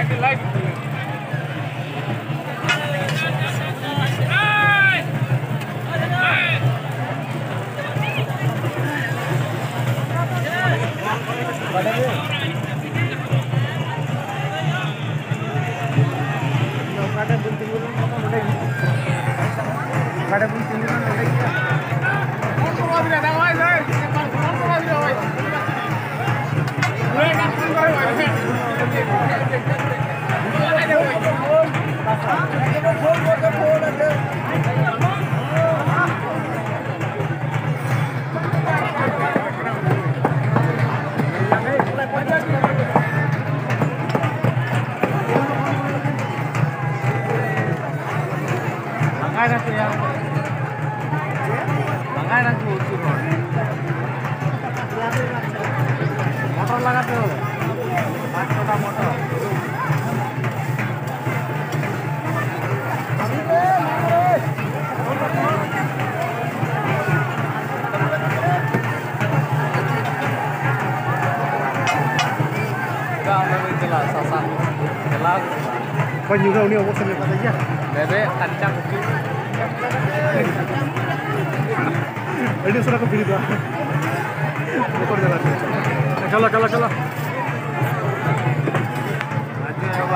motor लगाते हो 5 छोटा motor sasan jelas kau juga ini omong sampai kata aja bebe kancang ini sudah kepilih dah motor jalan kalah